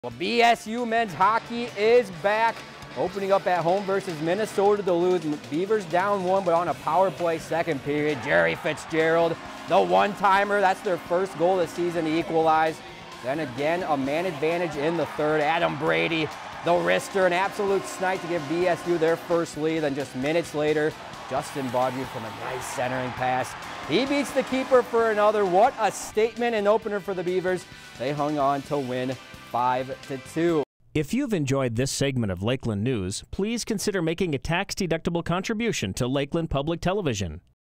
Well, BSU men's hockey is back, opening up at home versus Minnesota Duluth. Beavers down one, but on a power play second period. Jerry Fitzgerald, the one-timer. That's their first goal this season to equalize. Then again, a man advantage in the third. Adam Brady, the wrister, an absolute snipe to give BSU their first lead. Then just minutes later, Justin Baudry from a nice centering pass. He beats the keeper for another. What a statement and opener for the Beavers. They hung on to win 5-2. If you've enjoyed this segment of Lakeland News, please consider making a tax-deductible contribution to Lakeland Public Television.